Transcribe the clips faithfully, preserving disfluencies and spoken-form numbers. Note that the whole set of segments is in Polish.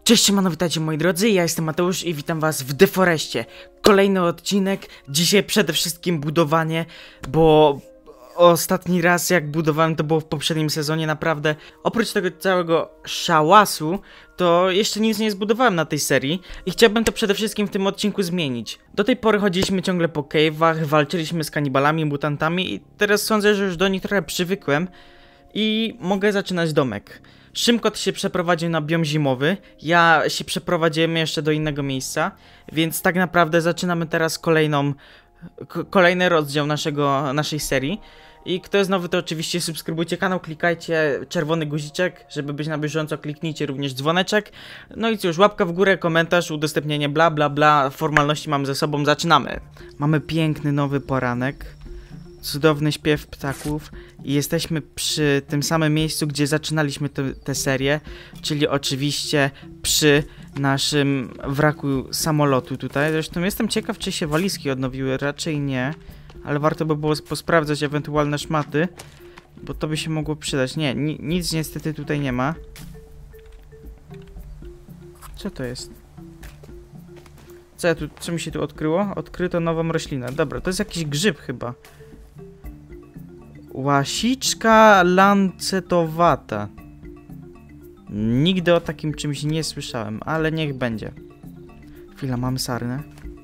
Cześć, siemano, witajcie moi drodzy, ja jestem Mateusz i witam was w Deforestie. Kolejny odcinek, dzisiaj przede wszystkim budowanie, bo ostatni raz jak budowałem to było w poprzednim sezonie, naprawdę. Oprócz tego całego szałasu, to jeszcze nic nie zbudowałem na tej serii i chciałbym to przede wszystkim w tym odcinku zmienić. Do tej pory chodziliśmy ciągle po cave'ach, walczyliśmy z kanibalami, mutantami i teraz sądzę, że już do nich trochę przywykłem i mogę zaczynać domek. Szymkot się przeprowadził na biom zimowy, ja się przeprowadziłem jeszcze do innego miejsca, więc tak naprawdę zaczynamy teraz kolejną, kolejny rozdział naszego, naszej serii. I kto jest nowy, to oczywiście subskrybujcie kanał, klikajcie czerwony guziczek, żeby być na bieżąco, kliknijcie również dzwoneczek. No i cóż, łapka w górę, komentarz, udostępnienie, bla bla bla, formalności mamy ze sobą, zaczynamy. Mamy piękny nowy poranek, cudowny śpiew ptaków i jesteśmy przy tym samym miejscu, gdzie zaczynaliśmy tę serię, czyli oczywiście przy naszym wraku samolotu tutaj. Zresztą jestem ciekaw, czy się walizki odnowiły, raczej nie, ale warto by było posprawdzać ewentualne szmaty, bo to by się mogło przydać. Nie, ni nic niestety tutaj nie ma. Co to jest? Co, ja tu, co mi się tu odkryło? Odkryto nową roślinę. Dobra, to jest jakiś grzyb chyba. Łasiczka lancetowata. Nigdy o takim czymś nie słyszałem, ale niech będzie. Chwila, mamy sarnę.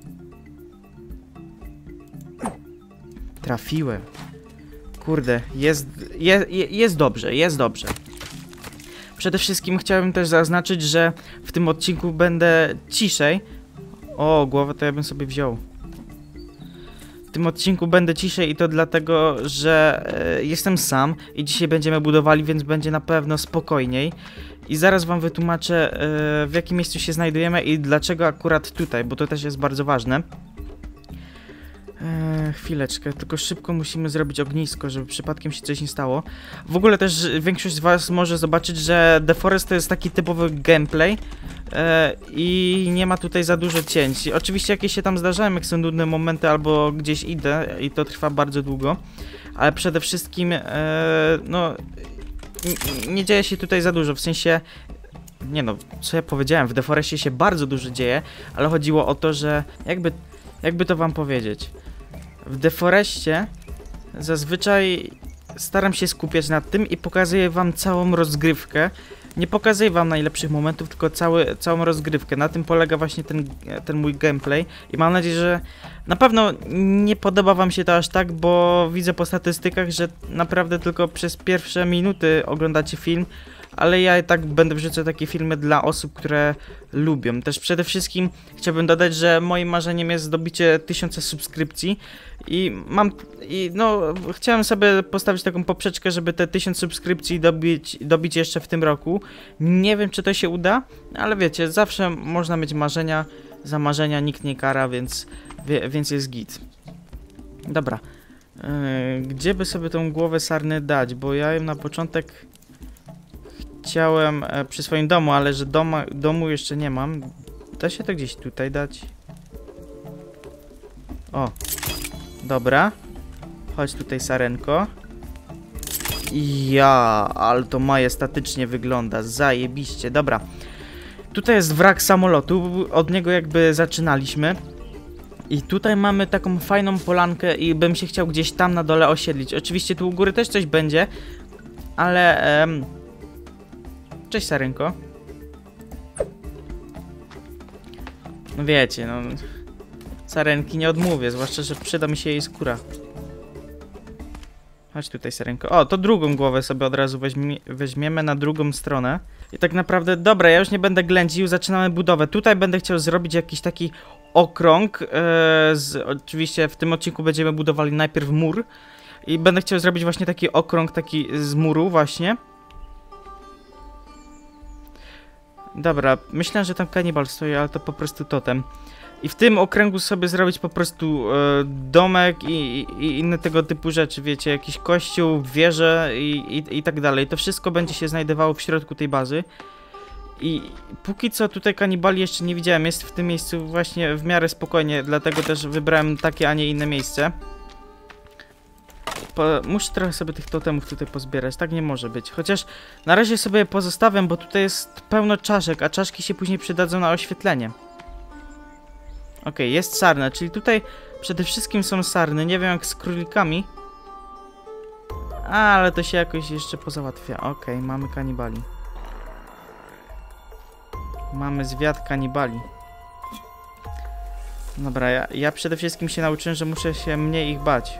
Trafiłem. Kurde, jest, je, jest dobrze, jest dobrze. Przede wszystkim chciałem też zaznaczyć, że w tym odcinku będę ciszej. O, głowę to ja bym sobie wziął. W tym odcinku będę ciszej i to dlatego, że e, jestem sam i dzisiaj będziemy budowali, więc będzie na pewno spokojniej. I zaraz wam wytłumaczę, e, w jakim miejscu się znajdujemy i dlaczego akurat tutaj, bo to też jest bardzo ważne. E, chwileczkę, tylko szybko musimy zrobić ognisko, żeby przypadkiem się coś nie stało. W ogóle też większość z was może zobaczyć, że The Forest to jest taki typowy gameplay e, i nie ma tutaj za dużo cięć. Oczywiście jakieś się tam zdarzają, jak są nudne momenty albo gdzieś idę i to trwa bardzo długo, ale przede wszystkim e, no nie dzieje się tutaj za dużo, w sensie nie no, co ja powiedziałem, w The Forestie się bardzo dużo dzieje, ale chodziło o to, że jakby, jakby to wam powiedzieć, w The Forestie zazwyczaj staram się skupiać nad tym i pokazuję wam całą rozgrywkę. Nie pokazuję wam najlepszych momentów, tylko cały, całą rozgrywkę. Na tym polega właśnie ten, ten mój gameplay i mam nadzieję, że na pewno nie podoba wam się to aż tak, bo widzę po statystykach, że naprawdę tylko przez pierwsze minuty oglądacie film, ale ja i tak będę wrzucał takie filmy dla osób, które lubią. Też przede wszystkim chciałbym dodać, że moim marzeniem jest zdobycie tysiąca subskrypcji i mam, i no, chciałem sobie postawić taką poprzeczkę, żeby te tysiąc subskrypcji dobić, dobić jeszcze w tym roku. Nie wiem, czy to się uda, ale wiecie, zawsze można mieć marzenia, za marzenia nikt nie kara, więc, wie, więc jest git. Dobra, yy, gdzie by sobie tą głowę sarny dać, bo ja ją na początek chciałem e, przy swoim domu, ale że doma, domu jeszcze nie mam. Da się to gdzieś tutaj dać? O, dobra. Chodź tutaj, sarenko. Ja, ale to majestatycznie wygląda, zajebiście, dobra. Tutaj jest wrak samolotu, od niego jakby zaczynaliśmy. I tutaj mamy taką fajną polankę i bym się chciał gdzieś tam na dole osiedlić. Oczywiście tu u góry też coś będzie, ale... Em, Cześć, sarenko. No wiecie, no... Sarenki nie odmówię, zwłaszcza, że przyda mi się jej skóra. Chodź tutaj, sarenko. O, to drugą głowę sobie od razu weźmie, weźmiemy na drugą stronę. I tak naprawdę, dobra, ja już nie będę ględził, zaczynamy budowę. Tutaj będę chciał zrobić jakiś taki okrąg. Yy, z, oczywiście w tym odcinku będziemy budowali najpierw mur. I będę chciał zrobić właśnie taki okrąg, taki z muru właśnie. Dobra, myślę, że tam kanibal stoi, ale to po prostu totem. I w tym okręgu sobie zrobić po prostu e, domek i, i, i inne tego typu rzeczy, wiecie, jakiś kościół, wieże i, i, i tak dalej. To wszystko będzie się znajdowało w środku tej bazy. I póki co tutaj kanibali jeszcze nie widziałem, jest w tym miejscu właśnie w miarę spokojnie, dlatego też wybrałem takie, a nie inne miejsce. Po, muszę trochę sobie tych totemów tutaj pozbierać, tak nie może być. Chociaż na razie sobie je pozostawiam, bo tutaj jest pełno czaszek, a czaszki się później przydadzą na oświetlenie. Okej, okay, jest sarna, czyli tutaj przede wszystkim są sarny, nie wiem jak z królikami. A, ale to się jakoś jeszcze pozałatwia. Okej, okay, mamy kanibali. Mamy zwiat kanibali. Dobra, ja, ja przede wszystkim się nauczyłem, że muszę się mniej ich bać.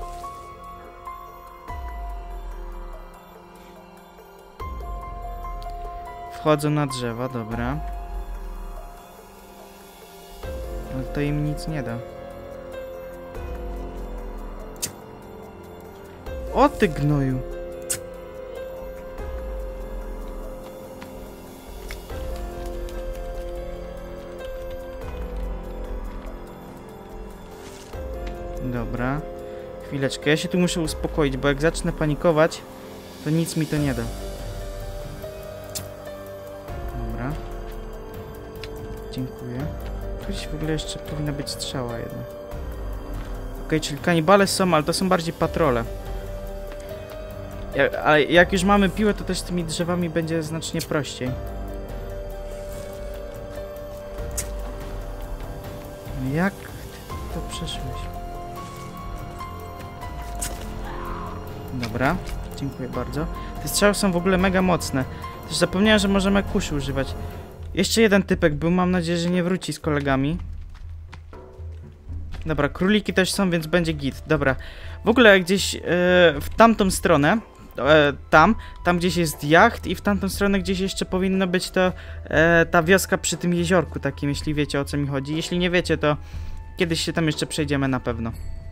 Wchodzą na drzewa, dobra. Ale to im nic nie da. O ty gnoju! Dobra. Chwileczkę, ja się tu muszę uspokoić, bo jak zacznę panikować, to nic mi to nie da. Dobra. Dziękuję. Gdzieś w ogóle jeszcze powinna być strzała jedna. Okej, okay, czyli kanibale są, ale to są bardziej patrole. Ja, ale jak już mamy piłę, to też z tymi drzewami będzie znacznie prościej. Jak to przeszłeś? Dobra, dziękuję bardzo. Te strzały są w ogóle mega mocne. Też zapomniałem, że możemy kuszy używać. Jeszcze jeden typek był, mam nadzieję, że nie wróci z kolegami. Dobra, króliki też są, więc będzie git. Dobra, w ogóle gdzieś yy, w tamtą stronę, yy, tam, tam gdzieś jest jacht i w tamtą stronę gdzieś jeszcze powinno być to yy, ta wioska przy tym jeziorku takim, jeśli wiecie o co mi chodzi. Jeśli nie wiecie, to kiedyś się tam jeszcze przejdziemy na pewno.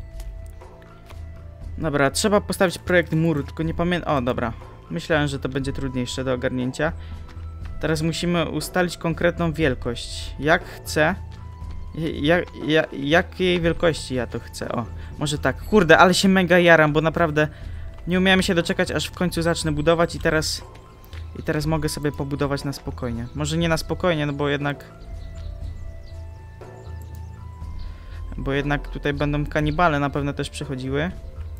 Dobra, trzeba postawić projekt muru, tylko nie pamiętam... O, dobra. Myślałem, że to będzie trudniejsze do ogarnięcia. Teraz musimy ustalić konkretną wielkość. Jak chcę... Jak, jak, jakiej wielkości ja to chcę? O, może tak. Kurde, ale się mega jaram, bo naprawdę nie umiałem się doczekać, aż w końcu zacznę budować i teraz... I teraz mogę sobie pobudować na spokojnie. Może nie na spokojnie, no bo jednak... Bo jednak tutaj będą kanibale na pewno też przychodziły.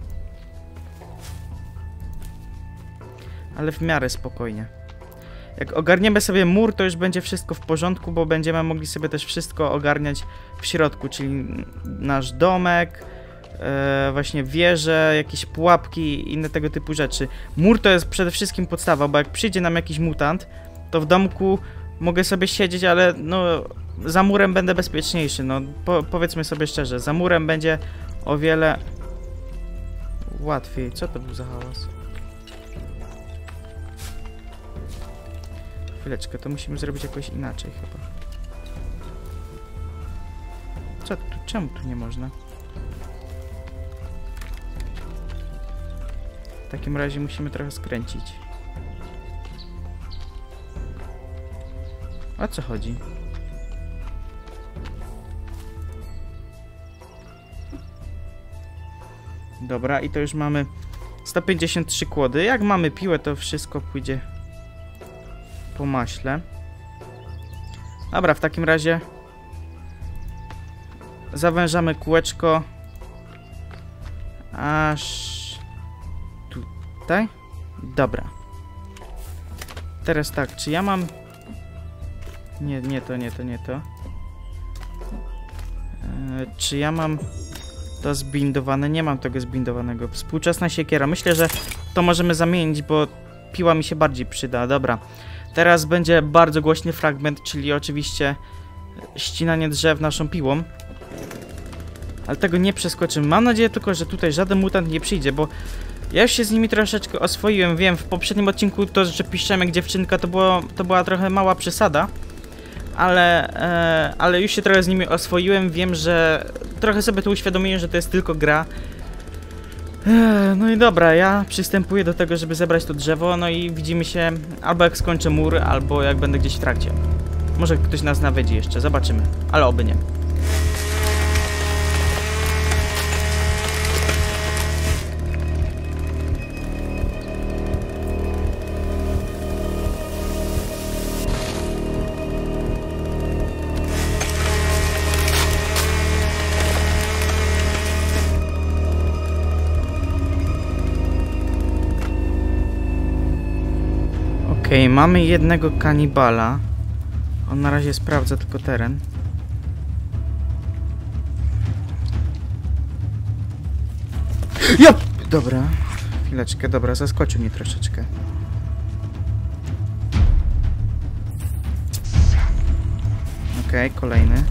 Ale w miarę spokojnie. Jak ogarniemy sobie mur, to już będzie wszystko w porządku, bo będziemy mogli sobie też wszystko ogarniać w środku, czyli nasz domek, e, właśnie wieże, jakieś pułapki i inne tego typu rzeczy. Mur to jest przede wszystkim podstawa, bo jak przyjdzie nam jakiś mutant, to w domku mogę sobie siedzieć, ale no za murem będę bezpieczniejszy, no po, powiedzmy sobie szczerze, za murem będzie o wiele łatwiej. Co to był za hałas? Chwileczkę, to musimy zrobić jakoś inaczej chyba. Co tu? Czemu tu nie można? W takim razie musimy trochę skręcić. O co chodzi? Dobra, i to już mamy sto pięćdziesiąt trzy kłody. Jak mamy piłę, to wszystko pójdzie po maśle. Dobra, w takim razie zawężamy kółeczko aż tutaj. Dobra. Teraz tak, czy ja mam... Nie, nie to, nie to, nie to. Eee, czy ja mam to zbindowane? Nie mam tego zbindowanego. Współczesna siekiera. Myślę, że to możemy zamienić, bo piła mi się bardziej przyda. Dobra. Teraz będzie bardzo głośny fragment, czyli oczywiście ścinanie drzew naszą piłą. Ale tego nie przeskoczymy. Mam nadzieję tylko, że tutaj żaden mutant nie przyjdzie, bo ja już się z nimi troszeczkę oswoiłem. Wiem, w poprzednim odcinku to, że piszemy jak dziewczynka, to, było, to była trochę mała przesada. Ale, e, ale już się trochę z nimi oswoiłem. Wiem, że trochę sobie to uświadomiłem, że to jest tylko gra. No i dobra, ja przystępuję do tego, żeby zebrać to drzewo, no i widzimy się albo jak skończę mur, albo jak będę gdzieś w trakcie. Może ktoś nas nawiedzi jeszcze, zobaczymy, ale oby nie. Okej, okay, mamy jednego kanibala. On na razie sprawdza tylko teren. Ja! Dobra. Chwileczkę, dobra, zaskoczył mnie troszeczkę. Okej, okay, kolejny.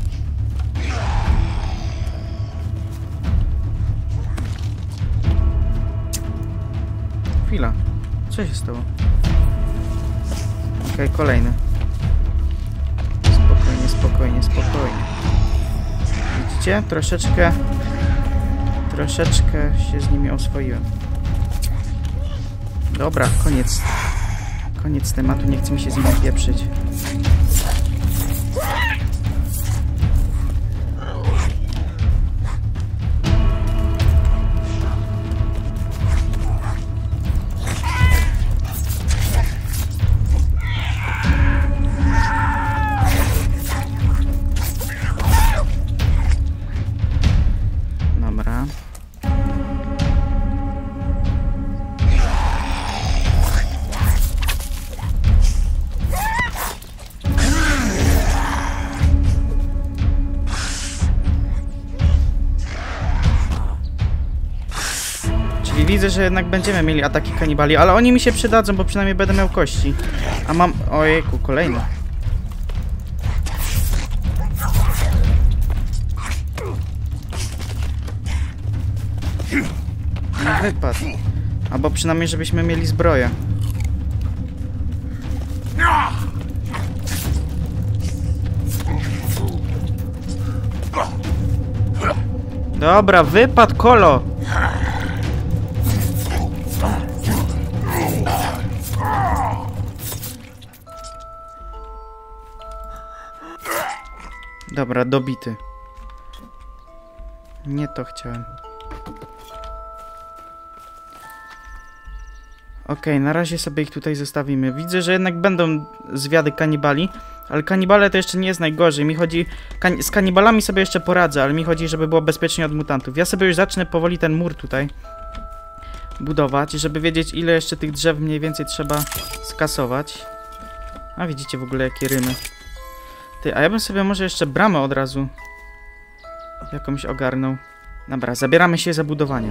Chwila. Co się stało? Okej, okay, kolejny. Spokojnie, spokojnie, spokojnie. Widzicie? Troszeczkę... Troszeczkę się z nimi oswoiłem. Dobra, koniec. Koniec tematu, nie chce mi się z nimi pieprzyć. Dobra. Czyli widzę, że jednak będziemy mieli ataki kanibali, ale oni mi się przydadzą, bo przynajmniej będę miał kości. A mam... Ojejku, kolejny. No wypadł. Albo przynajmniej, żebyśmy mieli zbroję. Dobra, wypadł kolo. Dobra, dobity. Nie to chciałem. Okej, okay, na razie sobie ich tutaj zostawimy. Widzę, że jednak będą zwiady kanibali, ale kanibale to jeszcze nie jest najgorzej. Mi chodzi... Kan z kanibalami sobie jeszcze poradzę, ale mi chodzi, żeby było bezpiecznie od mutantów. Ja sobie już zacznę powoli ten mur tutaj budować, żeby wiedzieć, ile jeszcze tych drzew mniej więcej trzeba skasować. A widzicie w ogóle, jakie rymy. Ty, a ja bym sobie może jeszcze bramę od razu jakąś ogarnął. Dobra, zabieramy się za budowanie.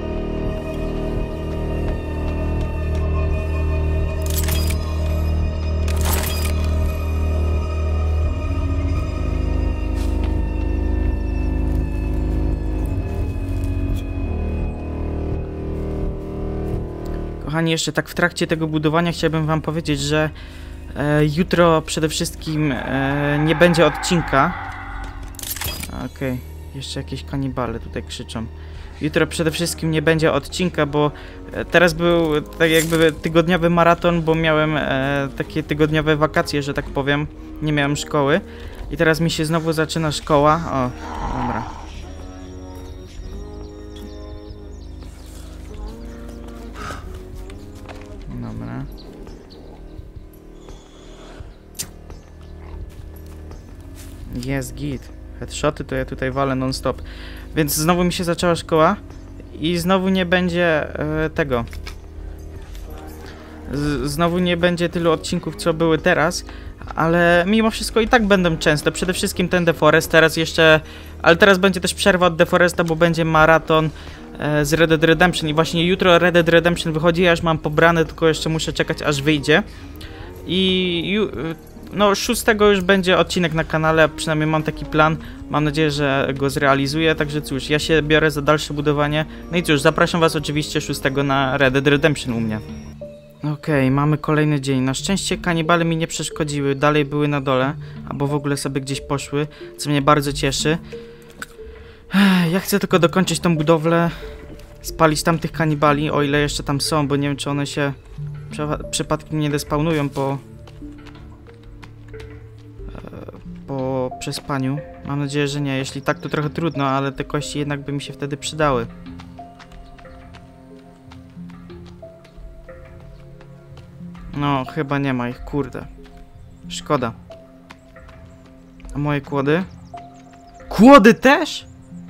Kochani, jeszcze tak w trakcie tego budowania chciałbym wam powiedzieć, że e, jutro przede wszystkim e, nie będzie odcinka. Okej, okay. Jeszcze jakieś kanibale tutaj krzyczą. Jutro przede wszystkim nie będzie odcinka, bo e, teraz był tak jakby tygodniowy maraton, bo miałem e, takie tygodniowe wakacje, że tak powiem. Nie miałem szkoły. I teraz mi się znowu zaczyna szkoła. O, dobra. Dobra. Jest git. Headshoty to ja tutaj walę non-stop. Więc znowu mi się zaczęła szkoła i znowu nie będzie e, tego. Z, znowu nie będzie tylu odcinków, co były teraz, ale mimo wszystko i tak będą często. Przede wszystkim ten The Forest, teraz jeszcze... Ale teraz będzie też przerwa od The Foresta, bo będzie maraton e, z Red Dead Redemption i właśnie jutro Red Dead Redemption wychodzi, ja już mam pobrane, tylko jeszcze muszę czekać, aż wyjdzie. I... Ju, no szóstego już będzie odcinek na kanale, przynajmniej mam taki plan. Mam nadzieję, że go zrealizuję, także cóż, ja się biorę za dalsze budowanie. No i cóż, zapraszam was oczywiście szóstego na Red Dead Redemption u mnie. Okej, okay, mamy kolejny dzień. Na szczęście kanibale mi nie przeszkodziły, dalej były na dole, albo w ogóle sobie gdzieś poszły, co mnie bardzo cieszy. Ja chcę tylko dokończyć tą budowlę, spalić tamtych kanibali, o ile jeszcze tam są, bo nie wiem, czy one się przypadkiem nie despawnują po... po przespaniu. Mam nadzieję, że nie. Jeśli tak, to trochę trudno, ale te kości jednak by mi się wtedy przydały. No, chyba nie ma ich, kurde. Szkoda. A moje kłody? Kłody też?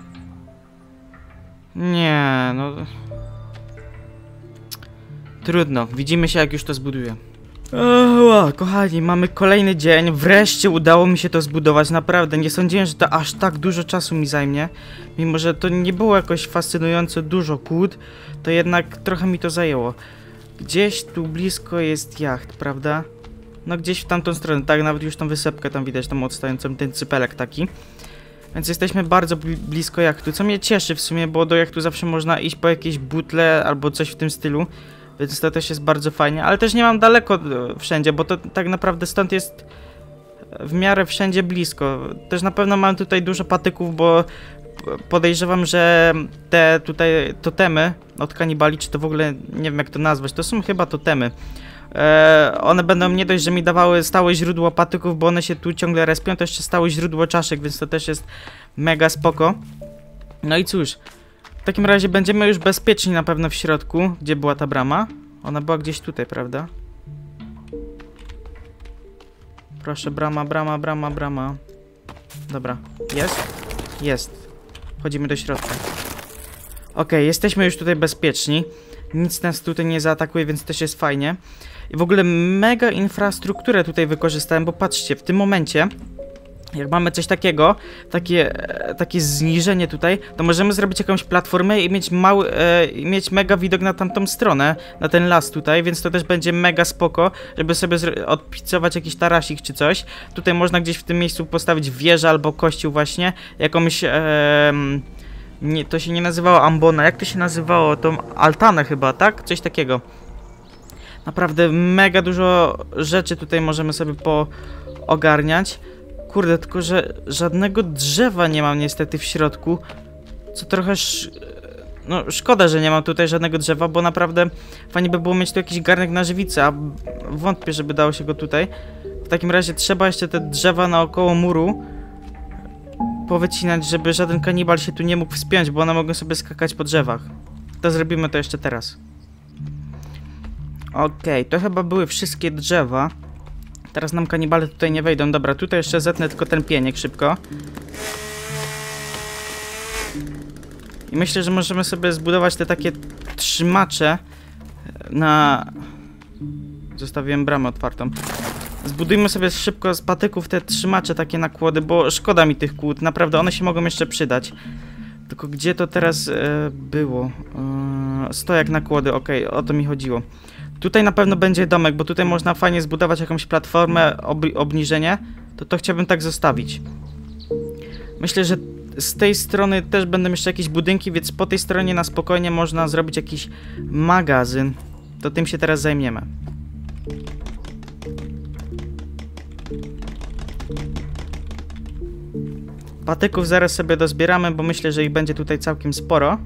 Nie, no... Trudno. Widzimy się, jak już to zbuduję. O, kochani, mamy kolejny dzień, wreszcie udało mi się to zbudować, naprawdę, nie sądziłem, że to aż tak dużo czasu mi zajmie. Mimo, że to nie było jakoś fascynująco dużo kłód, to jednak trochę mi to zajęło. Gdzieś tu blisko jest jacht, prawda? No gdzieś w tamtą stronę, tak, nawet już tą wysepkę tam widać, tam odstającą, ten cypelek taki. Więc jesteśmy bardzo blisko jachtu, co mnie cieszy w sumie, bo do jachtu zawsze można iść po jakieś butle albo coś w tym stylu. Więc to też jest bardzo fajnie, ale też nie mam daleko wszędzie, bo to tak naprawdę stąd jest w miarę wszędzie blisko. Też na pewno mam tutaj dużo patyków, bo podejrzewam, że te tutaj totemy od kanibali, czy to w ogóle, nie wiem jak to nazwać, to są chyba totemy. E, one będą nie dość, że mi dawały stałe źródło patyków, bo one się tu ciągle respią, to jeszcze stałe źródło czaszek, więc to też jest mega spoko. No i cóż, w takim razie będziemy już bezpieczni na pewno w środku. Gdzie była ta brama? Ona była gdzieś tutaj, prawda? Proszę, brama, brama, brama, brama. Dobra, jest? Jest. Wchodzimy do środka. Ok, jesteśmy już tutaj bezpieczni. Nic nas tutaj nie zaatakuje, więc też jest fajnie. I w ogóle mega infrastrukturę tutaj wykorzystałem, bo patrzcie, w tym momencie, jak mamy coś takiego, takie, takie zniżenie tutaj, to możemy zrobić jakąś platformę i mieć mały, e, mieć mega widok na tamtą stronę, na ten las tutaj, więc to też będzie mega spoko, żeby sobie odpicować jakiś tarasik czy coś. Tutaj można gdzieś w tym miejscu postawić wieżę albo kościół właśnie, jakąś... E, nie, to się nie nazywało ambona, jak to się nazywało? To altanę chyba, tak? Coś takiego. Naprawdę mega dużo rzeczy tutaj możemy sobie poogarniać. Kurde, tylko że żadnego drzewa nie mam niestety w środku, co trochę sz... no szkoda, że nie mam tutaj żadnego drzewa, bo naprawdę fajnie by było mieć tu jakiś garnek na żywicę, a wątpię, żeby dało się go tutaj. W takim razie trzeba jeszcze te drzewa naokoło muru powycinać, żeby żaden kanibal się tu nie mógł wspiąć, bo one mogą sobie skakać po drzewach. To zrobimy to jeszcze teraz. Okej, okay, to chyba były wszystkie drzewa. Teraz nam kanibale tutaj nie wejdą. Dobra, tutaj jeszcze zetnę tylko ten pieniek szybko. I myślę, że możemy sobie zbudować te takie trzymacze na... Zostawiłem bramę otwartą. Zbudujmy sobie szybko z patyków te trzymacze takie na kłody, bo szkoda mi tych kłód. Naprawdę, one się mogą jeszcze przydać. Tylko gdzie to teraz e, było? E, stojak na kłody, okej, okay, o to mi chodziło. Tutaj na pewno będzie domek, bo tutaj można fajnie zbudować jakąś platformę, ob obniżenie. To to chciałbym tak zostawić. Myślę, że z tej strony też będą jeszcze jakieś budynki, więc po tej stronie na spokojnie można zrobić jakiś magazyn. To tym się teraz zajmiemy. Patyków zaraz sobie dozbieramy, bo myślę, że ich będzie tutaj całkiem sporo.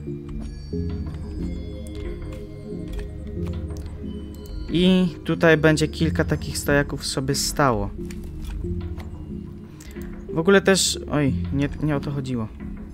I tutaj będzie kilka takich stojaków sobie stało. W ogóle też... Oj, nie, nie o to chodziło.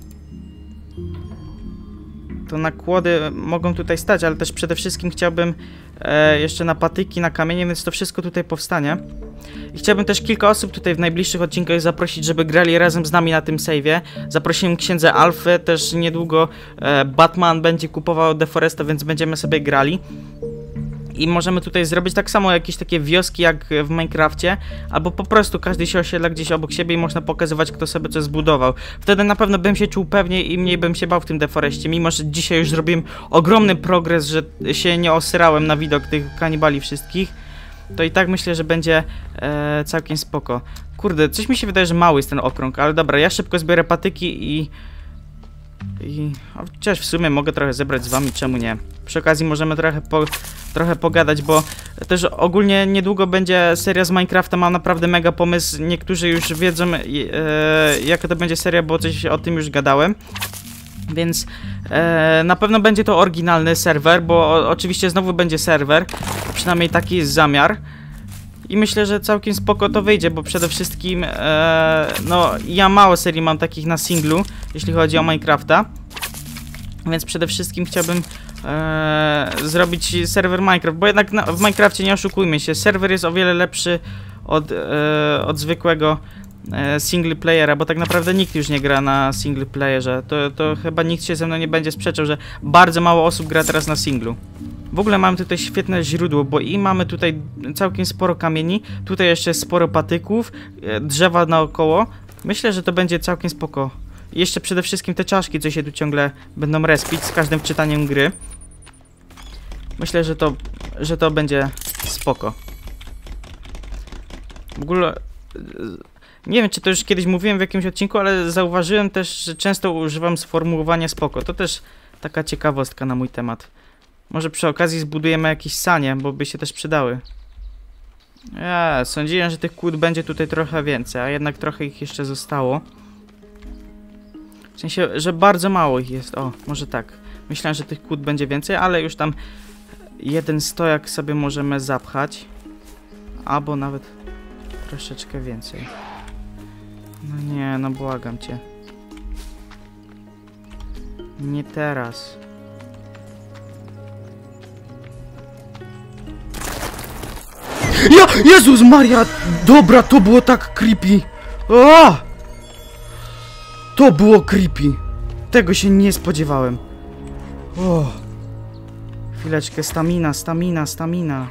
To nakłady mogą tutaj stać, ale też przede wszystkim chciałbym e, jeszcze na patyki, na kamienie, więc to wszystko tutaj powstanie. I chciałbym też kilka osób tutaj w najbliższych odcinkach zaprosić, żeby grali razem z nami na tym save'ie. Zaprosiłem księdza Alfy, też niedługo e, Batman będzie kupował Deforesta, więc będziemy sobie grali. I możemy tutaj zrobić tak samo jakieś takie wioski jak w Minecrafcie, albo po prostu każdy się osiedla gdzieś obok siebie i można pokazywać, kto sobie coś zbudował. Wtedy na pewno bym się czuł pewniej i mniej bym się bał w tym Deforeście, mimo że dzisiaj już zrobiłem ogromny progres, że się nie osrałem na widok tych kanibali wszystkich. To i tak myślę, że będzie e, całkiem spoko. Kurde, coś mi się wydaje, że mały jest ten okrąg, ale dobra, ja szybko zbiorę patyki i... I... Chociaż w sumie mogę trochę zebrać z wami, czemu nie? Przy okazji możemy trochę, po, trochę pogadać, bo też ogólnie niedługo będzie seria z Minecrafta, mam naprawdę mega pomysł. Niektórzy już wiedzą, e, jaka to będzie seria, bo coś o tym już gadałem. Więc e, na pewno będzie to oryginalny serwer, bo o, oczywiście znowu będzie serwer. Przynajmniej taki jest zamiar. I myślę, że całkiem spoko to wyjdzie, bo przede wszystkim, e, no, ja mało serii mam takich na singlu, jeśli chodzi o Minecrafta. Więc przede wszystkim chciałbym e, zrobić serwer Minecraft, bo jednak na, w Minecrafcie nie oszukujmy się, serwer jest o wiele lepszy od, e, od zwykłego e, single playera, bo tak naprawdę nikt już nie gra na single playerze. To, to chyba nikt się ze mną nie będzie sprzeczał, że bardzo mało osób gra teraz na singlu. W ogóle mamy tutaj świetne źródło, bo i mamy tutaj całkiem sporo kamieni, tutaj jeszcze sporo patyków, drzewa naokoło. Myślę, że to będzie całkiem spoko. I jeszcze przede wszystkim te czaszki, co się tu ciągle będą respić z każdym wczytaniem gry. Myślę, że to, że to będzie spoko. W ogóle... Nie wiem, czy to już kiedyś mówiłem w jakimś odcinku, ale zauważyłem też, że często używam sformułowania spoko. To też taka ciekawostka na mój temat. Może przy okazji zbudujemy jakieś sanie, bo by się też przydały. Ja, sądziłem, że tych kłód będzie tutaj trochę więcej, a jednak trochę ich jeszcze zostało. W sensie, że bardzo mało ich jest. O, może tak. Myślałem, że tych kłód będzie więcej, ale już tam jeden stojak sobie możemy zapchać. Albo nawet troszeczkę więcej. No nie, no błagam cię. Nie teraz. Ja! Jezus Maria! Dobra, to było tak creepy! O! To było creepy! Tego się nie spodziewałem. O! Chwileczkę, stamina, stamina, stamina.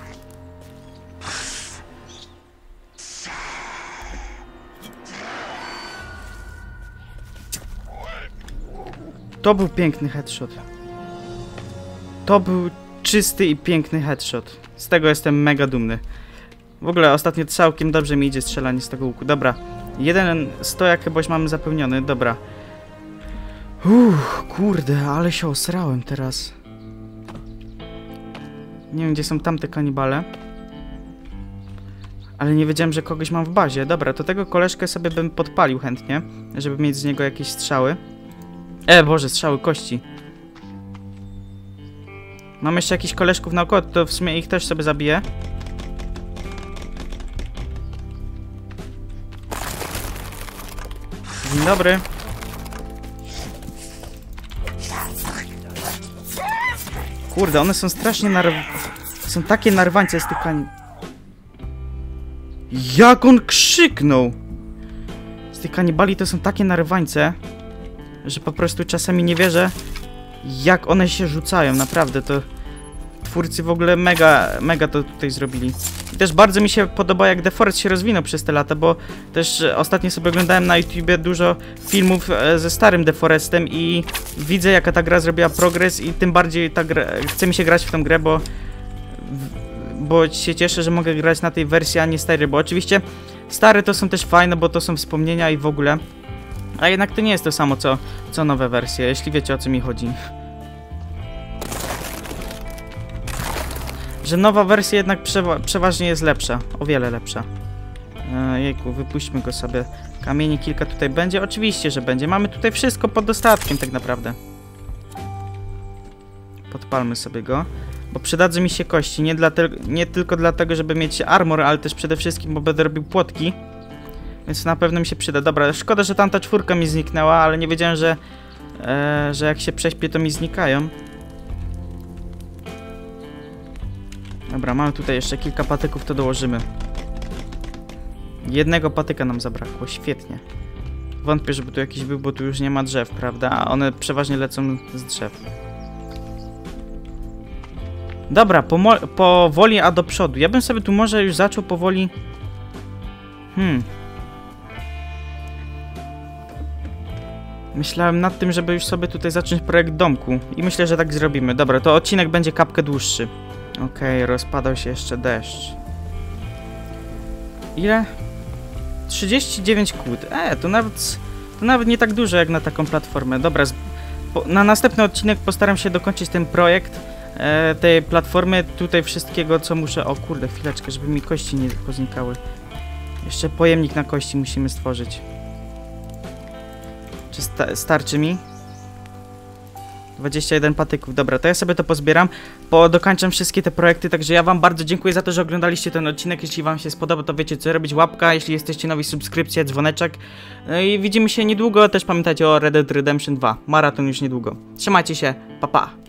To był piękny headshot. To był czysty i piękny headshot. Z tego jestem mega dumny. W ogóle ostatnio całkiem dobrze mi idzie strzelanie z tego łuku. Dobra. Jeden stojak chyba już mamy zapełniony. Dobra. Uff, kurde, ale się osrałem teraz. Nie wiem, gdzie są tamte kanibale. Ale nie wiedziałem, że kogoś mam w bazie. Dobra, to tego koleżkę sobie bym podpalił chętnie, żeby mieć z niego jakieś strzały. E, Boże, strzały kości. Mam jeszcze jakichś koleżków naokoło, to w sumie ich też sobie zabiję. Dzień dobry. Kurde, one są strasznie narw... Są takie narwańce z tych kani... Jak on krzyknął! Z tych kanibali to są takie narwańce, że po prostu czasami nie wierzę, jak one się rzucają. Naprawdę, to twórcy w ogóle mega, mega to tutaj zrobili. I też bardzo mi się podoba, jak The Forest się rozwinął przez te lata, bo też ostatnio sobie oglądałem na YouTubie dużo filmów ze starym The Forestem i widzę, jaka ta gra zrobiła progres i tym bardziej ta gra, chce mi się grać w tę grę, bo bo się cieszę, że mogę grać na tej wersji, a nie starej, bo oczywiście stare to są też fajne, bo to są wspomnienia i w ogóle, a jednak to nie jest to samo, co, co nowe wersje, jeśli wiecie, o co mi chodzi. Że nowa wersja jednak przewa przeważnie jest lepsza, o wiele lepsza. E, jejku, wypuśćmy go sobie. Kamieni kilka tutaj będzie? Oczywiście, że będzie. Mamy tutaj wszystko pod dostatkiem tak naprawdę. Podpalmy sobie go. Bo przydadzą mi się kości, nie, dla nie tylko dlatego, żeby mieć armor, ale też przede wszystkim, bo będę robił płotki. Więc na pewno mi się przyda. Dobra, szkoda, że tamta czwórka mi zniknęła, ale nie wiedziałem, że, e, że jak się prześpię, to mi znikają. Dobra, mamy tutaj jeszcze kilka patyków, to dołożymy. Jednego patyka nam zabrakło, świetnie. Wątpię, żeby tu jakiś był, bo tu już nie ma drzew, prawda? A one przeważnie lecą z drzew. Dobra, powoli, a do przodu. Ja bym sobie tu może już zaczął powoli... Hmm. Myślałem nad tym, żeby już sobie tutaj zacząć projekt domku. I myślę, że tak zrobimy. Dobra, to odcinek będzie kapkę dłuższy. Okej, okay, rozpadał się jeszcze deszcz. Ile? trzydzieści dziewięć kłód. E, to nawet, to nawet nie tak dużo jak na taką platformę. Dobra, po, na następny odcinek postaram się dokończyć ten projekt e, tej platformy. Tutaj wszystkiego, co muszę... O kurde, chwileczkę, żeby mi kości nie poznikały. Jeszcze pojemnik na kości musimy stworzyć. Czy sta starczy mi? dwadzieścia jeden patyków. Dobra, to ja sobie to pozbieram, bo dokończam wszystkie te projekty, także ja wam bardzo dziękuję za to, że oglądaliście ten odcinek. Jeśli wam się spodoba, to wiecie co robić, łapka, jeśli jesteście nowi, subskrypcja, dzwoneczek. No i widzimy się niedługo, też pamiętajcie o Red Dead Redemption dwa. Maraton już niedługo. Trzymajcie się, pa pa!